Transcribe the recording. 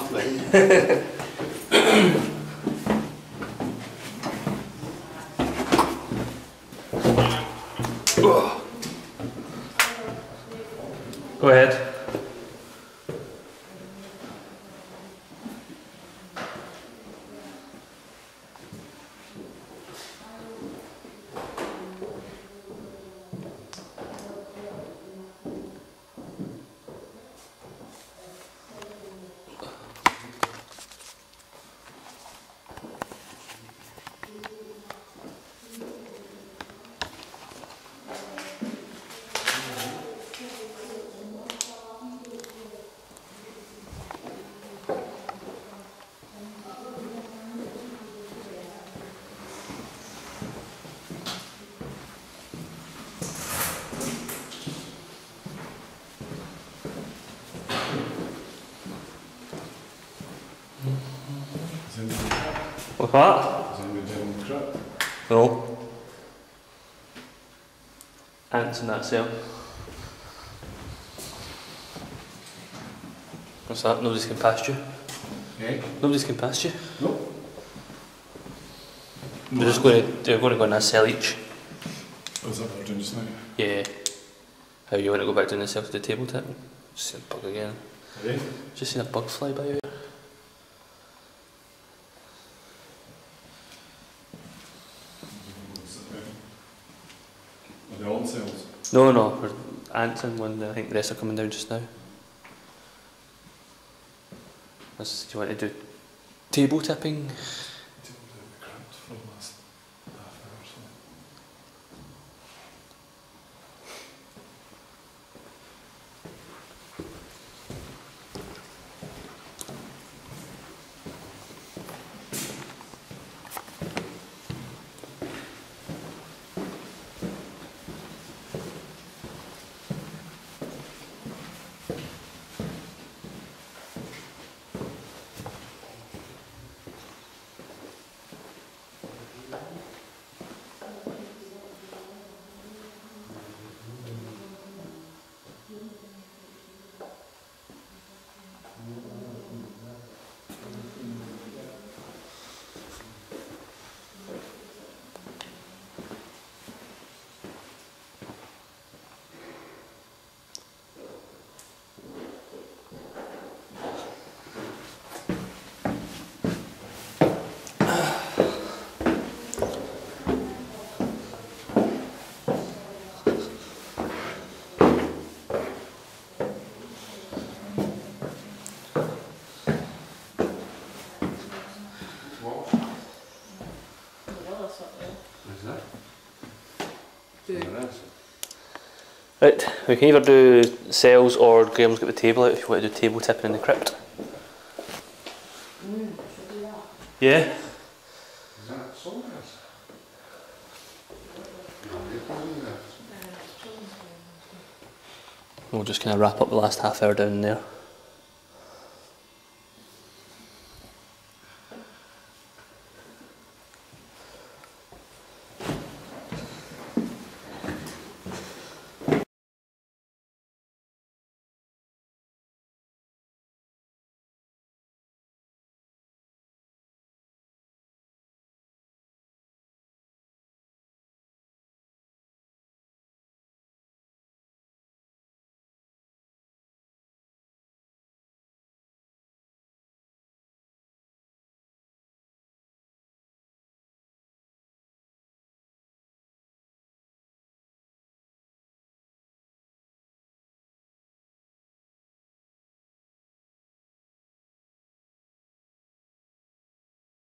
baffling. Go ahead. What's that? Is anybody dead in the crypt? No. Ants in that cell. What's that? Nobody's come past you? Eh? Nobody's come past you? No. They're going to go in a cell each. Oh, is that what they're doing just now? Yeah. How you want to go back down the cell to the table tip? Just seen a bug again. Eh? Just seen a bug fly by you. Are they all in cells? No, we're ants in one. I think the rest are coming down just now. Do you want to do table tipping? The crypt for the last half hour or so. Right, we can either do cells or Graham's got the table out if you want to do table tipping in the crypt. Should we do that? Yeah? Is that something else? We'll just kind of wrap up the last half hour down there.